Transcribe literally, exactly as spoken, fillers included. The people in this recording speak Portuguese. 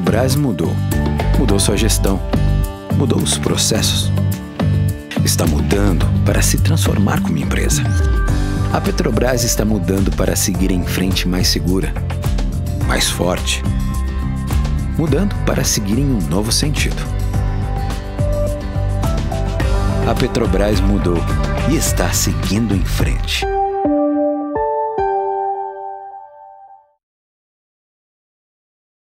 Petrobras mudou. Mudou sua gestão. Mudou os processos. Está mudando para se transformar como empresa. A Petrobras está mudando para seguir em frente mais segura, mais forte. Mudando para seguir em um novo sentido. A Petrobras mudou e está seguindo em frente.